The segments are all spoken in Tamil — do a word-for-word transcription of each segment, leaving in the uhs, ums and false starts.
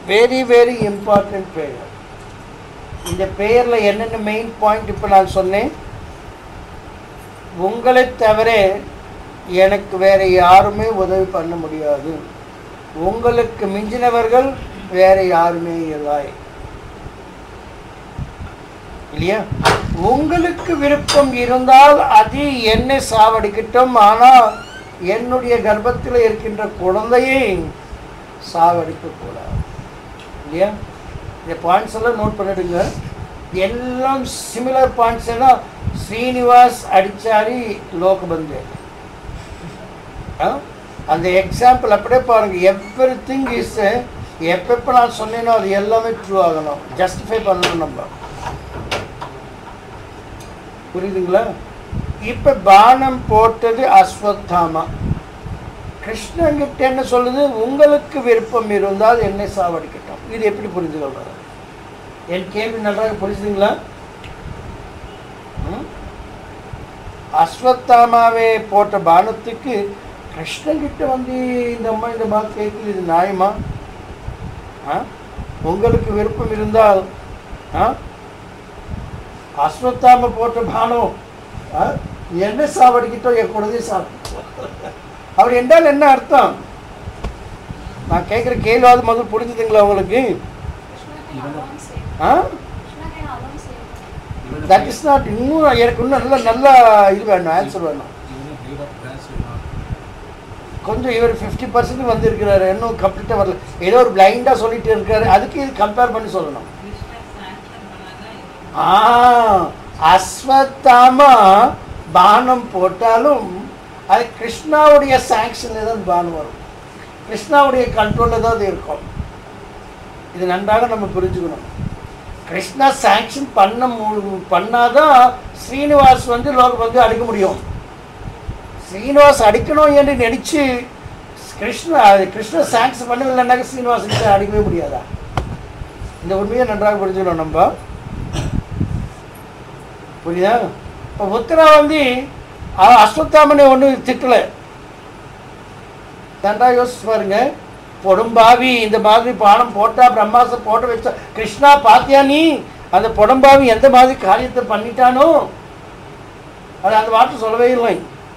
Very very important prayer. இந்த ப்ரேயரில் என்னென்ன மெயின் பாயிண்ட் இப்போ நான் சொன்னேன். உங்களை தவிர எனக்கு வேறு யாருமே உதவி பண்ண முடியாது. உங்களுக்கு மிஞ்சினவர்கள் வேறு யாருமே இல்லை இல்லையா? உங்களுக்கு விருப்பம் இருந்தால் அது என்னை சாவடிக்கட்டும், ஆனால் என்னுடைய கர்ப்பத்தில் இருக்கின்ற குழந்தையை சாவடிக்கக்கூடாது இல்லையா? இந்த பாயிண்ட்ஸ் எல்லாம் நோட் பண்ணிடுங்க. எல்லாம் சிமிலர் பாயிண்ட்ஸ் எல்லாம் ஸ்ரீனிவாஸ் அடிச்சாரி லோகபந்து. அந்த எக்ஸாம்பிள் அப்படியே பாருங்கள். எவ்ரி திங் இஸ் எப்பப்போ நான் சொன்னேனோ அது எல்லாமே ட்ரூ ஆகணும், ஜஸ்டிஃபை பண்ணணும் நம்ம. புரியுதுங்களா? இப்போ பானம் போட்டது அஸ்வத்தாமா. கிருஷ்ணங்கிட்ட என்ன சொல்லுது? உங்களுக்கு விருப்பம் இருந்தால் என்னை சாவடிக்கட்டும். இது எப்படி புரிஞ்சு கொள்றது? என் கேள்வி நன்றாக புரிஞ்சுதுங்களா? அஸ்வத்தாமாவே போட்ட பானத்துக்கு கிருஷ்ணங்கிட்ட வந்து இந்த அம்மா இந்த மாதிரி கேட்குது, இது நியாயமா? உங்களுக்கு விருப்பம் இருந்தால் அஸ்வத்தாம போட்ட பானம் என்ன சாவடிக்கிட்டோம், என் குழந்தைய சாப்பிட்டோம். அப்படி என்றால் என்ன அர்த்தம்? நான் கேட்குற கேள்வாது முதல் புரிஞ்சுதுங்களா உங்களுக்கு? That is not. இன்னும் எனக்கு இன்னும் நல்ல நல்ல இது வேணும், ஆன்சர் வேணும். கொஞ்சம் இவர் ஃபிஃப்டி பர்சன்ட் வந்துருக்கிறாரு, இன்னும் கம்ப்ளீட்டாக வரல. ஏதோ ஒரு பிளைண்டாக சொல்லிட்டு இருக்காரு. அதுக்கு இது கம்பேர் பண்ணி சொல்லணும். ஆ அஸ்வத்தாமா பானம் போட்டாலும் அது கிருஷ்ணாவுடைய சாங்ஷனில் தான் பானம் வரும், கிருஷ்ணாவுடைய கண்ட்ரோலில் தான் அது இருக்கும். இது நன்றாக நம்ம புரிஞ்சுக்கணும். கிருஷ்ணா சாங்ஷன் பண்ண பண்ணாதான் ஸ்ரீனிவாஸ் வந்து லோகம் வந்து அடிக்க முடியும். ஸ்ரீனிவாஸ் அடிக்கணும் என்று நினைச்சு கிருஷ்ணா கிருஷ்ண சாங்ஷன் பண்ணவில்லைன்னாக்க ஸ்ரீனிவாஸ் அடிக்கவே முடியாதா? இந்த உண்மையை நன்றாக புரிஞ்சுக்கணும் நம்ம. புரியுதா? இப்போ உத்தரா வந்து அஸ்வத்தாமனை ஒன்றும் திட்டலை. நன்றாக யோசிச்சு பாருங்க. பொடம்பாவி இந்த மாதிரி பானம் போட்டா பிரம்மாசம் போட்ட வச்சா கிருஷ்ணா பாத்தியா நீ அந்த பொடம்பாவி எந்த மாதிரி காரியத்தை பண்ணிட்டானோ அது அந்த வார்த்தை சொல்லவே இல்லை.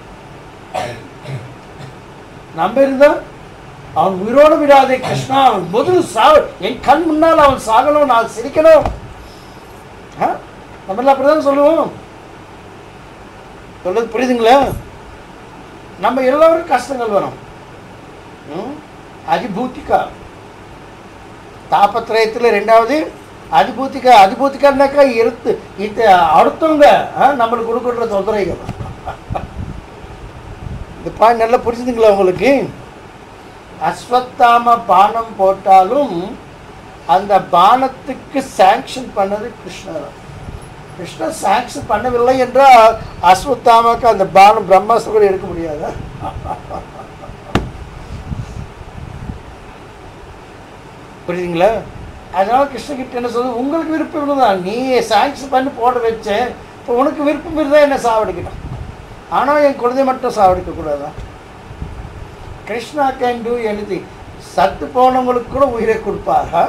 நம்ம இருந்தா அவன் உயிரோடு விடாதே கிருஷ்ணா, அவன் முதல் சா என் கண் முன்னால் அவன் சாகணும், நான் சிரிக்கணும். நம்மள அப்படிதான் சொல்லுவோம். சொல்றது புரியுதுங்களா? நம்ம எல்லோரும் கஷ்டங்கள் வரும். அதிபூத்திகா தாபத்திரயத்தில் ரெண்டாவது அதிபூத்திகா. அதிபூத்திகான்னாக்கா இருத்து இது அடுத்தவங்க நம்மளுக்கு கொடுக்குற தொந்தரைகள். இந்த பாயிண்ட் நல்லா புரிஞ்சுதுங்களா உங்களுக்கு? அஸ்வத்தாம பானம் போட்டாலும் அந்த பானத்துக்கு சாங்ஷன் பண்ணது கிருஷ்ணர். கிருஷ்ணர் சாங்ஷன் பண்ணவில்லை என்றால் அஸ்வத்தாமாக்கு அந்த பானம் பிரம்மாஸ்திரம் கூட எடுக்க முடியாது. புரியுதுங்களா? அதனால கிருஷ்ணகிட்ட என்ன சொல்லுது? உங்களுக்கு விருப்பம் இருந்தால் நீ சாங்ஷன் பண்ணி போட வச்சேன், இப்போ உனக்கு விருப்பம் இருந்தால் என்ன சாவடிக்கணும், ஆனால் என் குழந்தை மட்டும் சாவடிக்கக்கூடாதா? Krishna can do anything. சத்து போனவங்களுக்கு கூட உயிரை கொடுப்பாரா?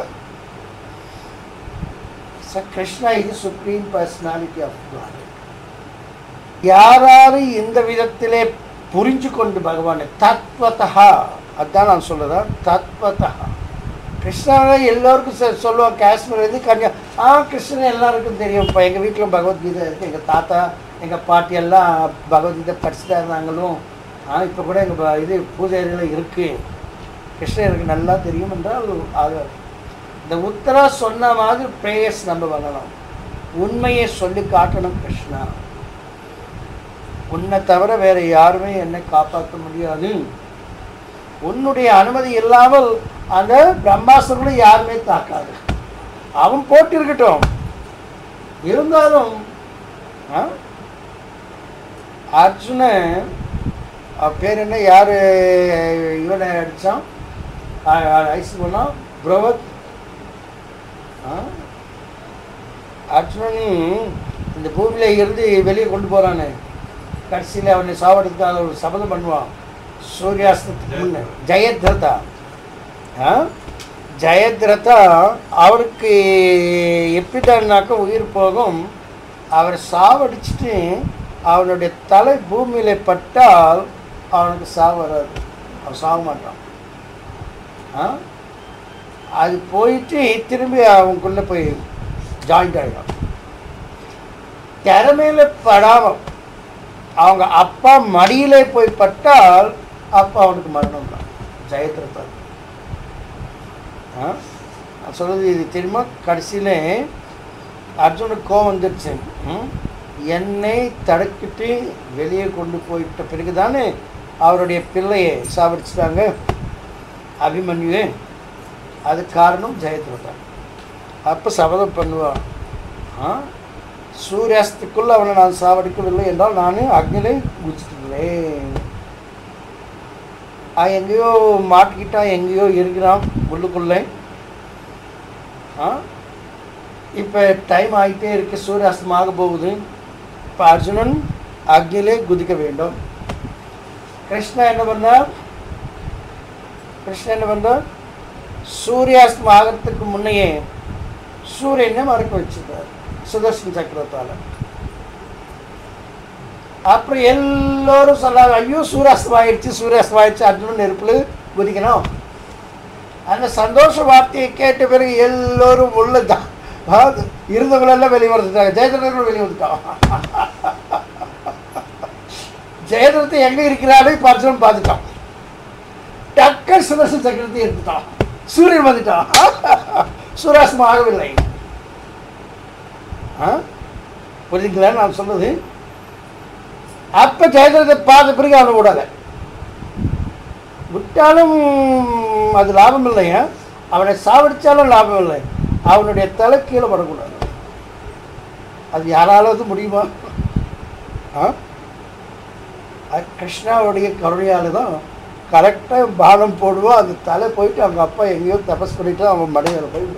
கிருஷ்ணா இது சுப்ரீம் பர்சனாலிட்டி ஆஃப் காட். யாராரு இந்த விதத்திலே புரிஞ்சு கொண்டு பகவானை தத்வதா, அதுதான் நான் சொல்லுறேன், தத்வதா கிருஷ்ணாவை எல்லோருக்கும் சொல்லுவாங்க. காஷ்மீர் வந்து கன்யா ஆ கிருஷ்ணன் எல்லாருக்கும் தெரியும். இப்போ எங்கள் வீட்டில் பகவத்கீதை இருக்குது. எங்கள் தாத்தா எங்கள் பாட்டி எல்லாம் பகவத்கீதை படிச்சுட்டா இருந்தாங்களும். ஆ இப்போ கூட எங்கள் இது பூஜை அறையில் இருக்குது. கிருஷ்ணன் எனக்கு நல்லா தெரியும் என்றால் ஆக இந்த உத்தரா சொன்ன மாதிரி ப்ரேயர்ஸ் நம்ம பண்ணணும். உண்மையை சொல்லி காட்டணும். கிருஷ்ணா உன்னை தவிர வேறு யாருமே என்னை காப்பாற்ற முடியாது. உன்னுடைய அனுமதி இல்லாமல் அந்த பிரம்மாஸ்திரங்களும் யாருமே தாக்காது. அவன் போட்டு இருக்கட்டும். இருந்தாலும் அர்ஜுன பேர் என்ன, யார் இவனை அடித்தான் ஐஸ் பண்ணான் புரவத். அர்ஜுனன் இந்த பூமியில் இருந்து வெளியே கொண்டு போகிறானே, கடைசியில் அவனை சாவடிக்காத ஒரு சபதம் பண்ணுவான். சூரியாஸ்தத்துக்கு முன்ன ஜெயத்ரதா ஜெயத்ரதா அவருக்கு எப்படின்னாக்க உயிர் போகும், அவர் சாவடிச்சுட்டு அவனுடைய தலை பூமியில் பட்டால் அவனுக்கு சாவு வராது, அவன் சாக மாட்டான். அது போயிட்டு திரும்பி அவனுக்குள்ளே போய் ஜாயிண்ட் ஆகிடும். திறமையில படாமல் அவங்க அப்பா மடியிலே போய் பட்டால் அப்பா அவனுக்கு மரணம் தான். ஜெயத்ரதா நான் சொல்கிறது இது தெரியுமா? கடைசியில் அர்ஜுனுக்கு கோவம் வந்துடுச்சு. என்னை தடுக்கிட்டு வெளியே கொண்டு போயிட்ட பிறகு தானே அவருடைய பிள்ளையை சாவடிச்சிட்டாங்க அபிமன்யுவே. அது காரணம் ஜெயத்ரதா. அப்போ சபதம் பண்ணுவான், சூரியாஸ்துக்குள்ளே அவனை நான் சாவடிக்கவில்லை என்றால் நான் அக்னியிலே குதிச்சிட்டுங்களேன். எங்கேயோ மாட்டிக்கிட்டான், எங்கேயோ இருக்கிறான் உள்ளுக்குள்ளே. இப்போ டைம் ஆகிட்டே இருக்கு, சூரியாஸ்தமாக போகுது. இப்போ அர்ஜுனன் அக்னியிலே குதிக்க வேண்டும். கிருஷ்ணா என்ன பண்ணார்? கிருஷ்ணன் என்ன பண்ணார்? சூரியாஸ்தம் ஆகிறதுக்கு முன்னையே சூரியனை மறக்க வச்சுட்டார் சுதர்சன சக்கரத்தால். அப்புறம் எல்லோரும் சொல்லாங்க, ஐயோ சூரியாஸ்தம் ஆயிடுச்சு, ஜெயத்ரதா ஆயிடுச்சு, அர்ஜுனன் நெருப்புல குதிக்கணும். அந்த சந்தோஷ வார்த்தையை கேட்ட பிறகு எல்லோரும் உள்ளதான் இருந்தவங்களெல்லாம் வெளியே வந்துட்டாங்க. ஜெயத்ரதா வெளியே வந்துட்டான். ஜெயத்ரதா எங்க இருக்கிறாரு இப்போ அர்ஜுனன் பார்த்துட்டான். டக்கர் சுதர்சன சக்கரத்தை எடுத்துட்டான். சூரியன் வந்துட்டான். சூரியாஸ்தமம் ஆகவில்லை. புரியுதுங்களா நான் சொன்னது? அப்ப ஜெயத்ரதை பார்த்த பிறகு அவனை விடாத, விட்டாலும் அது லாபம் இல்லையா, அவனை சாவடிச்சாலும் லாபம் இல்லை. அவனுடைய தலை கீழே படக்கூடாது. அது யாராவது முடியுமா? கிருஷ்ணாவுடைய கருணையால் தான் கரெக்டாக பானம் போடுவோம். அந்த தலை போயிட்டு அவங்க அப்பா எங்கேயோ தபஸ் பண்ணிட்டு அவன் மடையில் போய்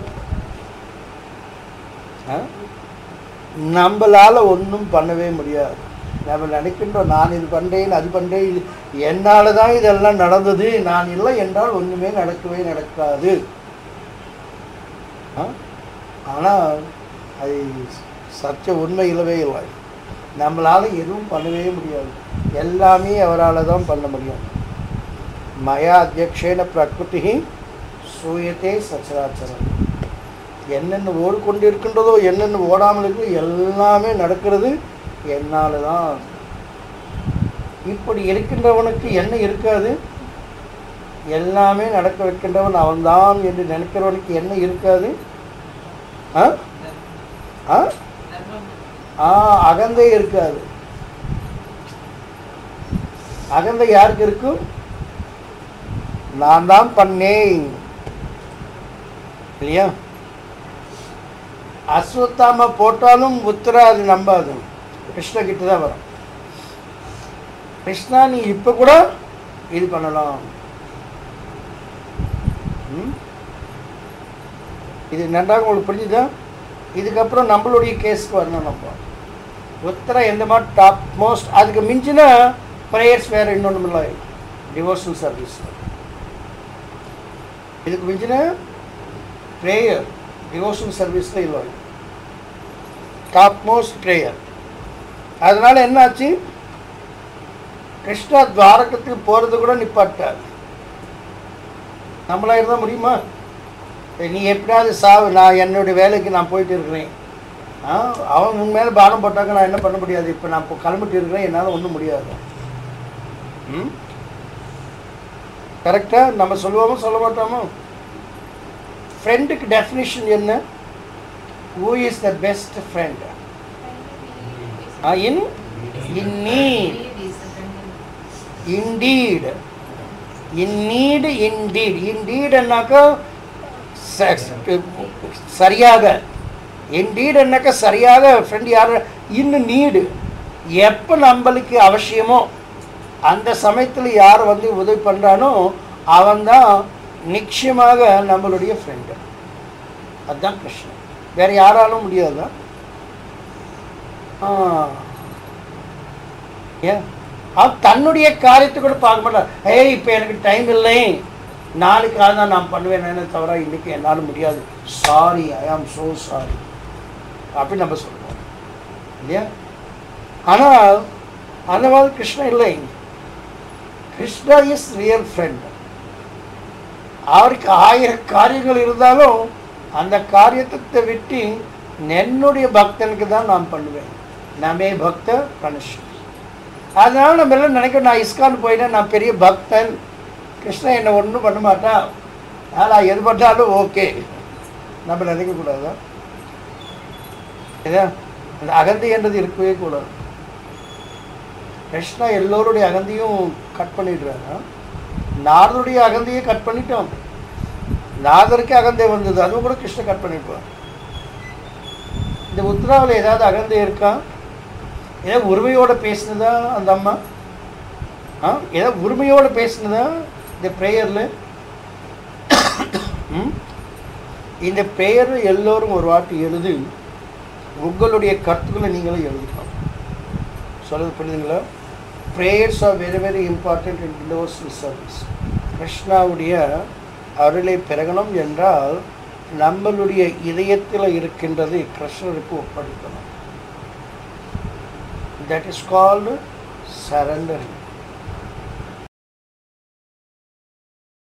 நம்மளால் ஒன்றும் பண்ணவே முடியாது. நம்ம நினைக்கின்றோம் நான் இது பண்ணுறேன் அது பண்ணுறேன், இது என்னால் தான் இதெல்லாம் நடந்தது, நான் இல்லை என்றால் ஒன்றுமே நடக்கவே நடக்காது. ஆனால் அது சத்திய உண்மை இல்லவே இல்லை. நம்மளால் எதுவும் பண்ணவே முடியாது, எல்லாமே அவரால் தான் பண்ண முடியும். மயா அத்தியக்ஷேன பிரகிருதி சூயத்தே சச்சராச்சரம். என்னென்ன ஓடிக்கொண்டு இருக்கின்றதோ என்னென்ன ஓடாமல் இருக்கோ எல்லாமே நடக்கிறது என்னால் தான். இப்படி இருக்கின்றவனுக்கு என்ன இருக்காது? எல்லாமே நடக்க வைக்கின்றவன் அவன்தான் என்று நினைக்கிறவனுக்கு என்ன இருக்காது? அகந்தை இருக்காது. அகந்தை யாருக்கு இருக்கும்? நான் தான் பண்ணேன் இல்லையா? அஸ்வத்தாம போட்டாலும் உத்தரா அது நம்பாது, கிருஷ்ண கிட்ட தான் வரும். கிருஷ்ணா நீ இப்போ கூட இது பண்ணலாம். இது நன்றாக உங்களுக்கு புரிஞ்சுதா? இதுக்கப்புறம் நம்மளுடைய கேஸ்க்கு வரணும். நம்ம உத்தரா எந்த மாதிரி டாப் மோஸ்ட், அதுக்கு மிஞ்சின ப்ரேயர்ஸ் வேறு இன்னொன்று இல்லை, டிவோஷனல் சர்வீஸ். இதுக்கு மிஞ்சின ப்ரேயர் டிவோஷனல் சர்வீஸில் இல்லை, டாப் மோஸ்ட் ப்ரேயர். அதனால என்னாச்சு? கிருஷ்ணா துவாரகத்துக்கு போகிறது கூட நிப்பாட்டார். நம்மளா இருந்தால் முடியுமா? நீ எப்படியாவது சாவு, நான் என்னுடைய வேலைக்கு நான் போயிட்டு இருக்கிறேன், அவன் உன் மேலே பானம் போட்டாக்க நான் என்ன பண்ண முடியாது, இப்போ நான் இப்போ கிளம்பிட்டு இருக்கிறேன், என்னால் ஒன்றும் முடியாது. ம் கரெக்டாக நம்ம சொல்லுவோமோ சொல்ல மாட்டோமோ? ஃப்ரெண்டுக்கு டெஃபினிஷன் என்ன? Who is the best friend? In in need, indeed, in need, indeed, indeed என்னக்கா சரியாக, indeed என்னக்கா சரியாக ஃப்ரெண்ட் யார்? இன் நீடு, எப்போ நம்மளுக்கு அவசியமோ அந்த சமயத்தில் யார் வந்து உதவி பண்ணுறானோ அவன்தான் நிச்சயமாக நம்மளுடைய ஃப்ரெண்டு. அதுதான் கிருஷ்ணன், வேறு யாராலும் முடியாதுதான். ஏன் அவன் தன்னுடைய காரியத்தை கூட பார்க்க மாட்டான். ஏய் இப்போ எனக்கு டைம் இல்லை, நாளைக்காக தான் நான் பண்ணுவேன்னு தவிர இன்றைக்கி என்னால் முடியாது, sorry, I am so sorry அப்படின்னு நம்ம சொல்லுவோம் இல்லையா? ஆனால் அந்த மாதிரி கிருஷ்ணா இல்லை. Krishna is real friend. அவருக்கு ஆயிரம் காரியங்கள் இருந்தாலும் அந்த காரியத்தை விட்டு என்னுடைய பக்தனுக்கு தான் நான் பண்ணுவேன். நமே பக்த கணேஷ். அதனால நம்ம எல்லாம் நினைக்கிறோம், நான் இஸ்கான் போயிட்டேன், நான் பெரிய பக்தன், கிருஷ்ணா என்னை ஒன்றும் பண்ண மாட்டா, நான் எது பண்ணாலும் ஓகே, நம்ம நினைக்கக்கூடாதா? ஏதா அந்த அகந்தை என்றது இருக்கவே கூடாது. கிருஷ்ணா எல்லோருடைய அகந்தையும் கட் பண்ணிடுறாங்க. நாரதுடைய அகந்தையை கட் பண்ணிட்டோம். நாரதருக்கு அகந்தை வந்தது, அதுவும் கூட கிருஷ்ண கட் பண்ணிடுவார். இந்த உத்தராவில் ஏதாவது அகந்தை இருக்கா? ஏதாவது உரிமையோடு பேசினதா அந்த அம்மா? ஆ ஏதாவது உரிமையோடு பேசினதா இந்த ப்ரேயரில்? இந்த ப்ரேயர் எல்லோரும் ஒரு வாட்டி எழுதி உங்களுடைய கருத்துக்களை நீங்களும் எழுதிக்கலாம். சொல்கிறது புரியுதுங்களா? Prayers are very very important in devotional service. கிருஷ்ணாவுடைய அருளை பெறகணும் என்றால் நம்மளுடைய இதயத்தில் இருக்கின்றது கிருஷ்ணருக்கு ஒப்படைக்கணும். That is called surrendering.